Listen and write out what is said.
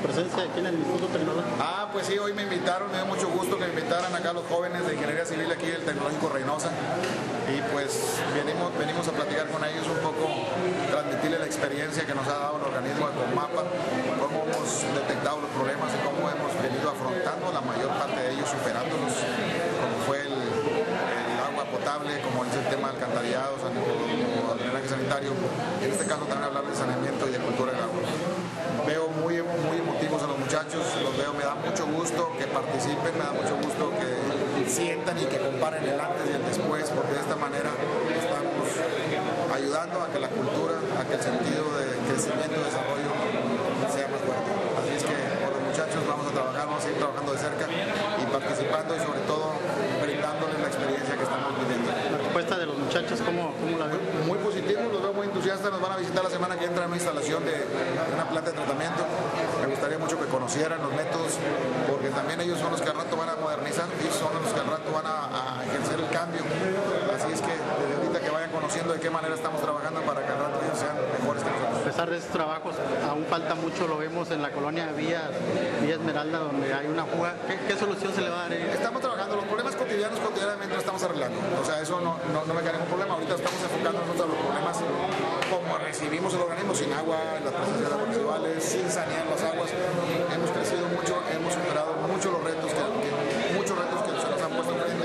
presencia aquí en el Instituto Tecnológico. Pues sí, hoy me invitaron, me dio mucho gusto que me invitaran acá los jóvenes de Ingeniería Civil aquí del Tecnológico Reynosa, y pues venimos a platicar con ellos un poco, transmitirles la experiencia que nos ha dado el organismo de Conmapa, cómo hemos detectado los problemas y cómo hemos venido afrontando la mayor parte de ellos, superándolos, como fue el agua potable, como es el tema de alcantarillado, o drenaje sanitario. En este caso también hablar de saneamiento y de cultura del agua. Veo muy emotivos a los muchachos, me da mucho gusto que participen, me da mucho gusto que sientan y que comparen el antes y el después, porque de esta manera estamos ayudando a que la cultura, a que el sentido de crecimiento y desarrollo sea más fuerte. Así es que por los muchachos vamos a trabajar, vamos a seguir trabajando de cerca y participando, y sobre todo brindándoles la experiencia que estamos viviendo. La respuesta de los muchachos, ¿cómo la ven? Muy positivo, los veo muy entusiastas, nos van a visitar la semana que entra en una instalación de una planta de tratamiento. Me gustaría mucho que conocieran los métodos, porque también ellos son los que al rato van a modernizar, y son los que al rato van a ejercer el cambio. Así es que desde ahorita que vayan conociendo de qué manera estamos trabajando para que al rato ellos sean mejores que nosotros. A pesar de estos trabajos, aún falta mucho, lo vemos en la colonia Villa Esmeralda, donde hay una fuga. ¿Qué solución se le va a dar? Estamos trabajando, los problemas cotidianamente lo estamos arreglando. O sea, eso no me queda ningún problema. Ahorita estamos enfocando nosotros a los problemas como recibimos el organismo, sin agua, las presencias de aguas residuales, sin sanear las aguas. Hemos crecido mucho, hemos superado mucho los retos que se nos han puesto enfrente,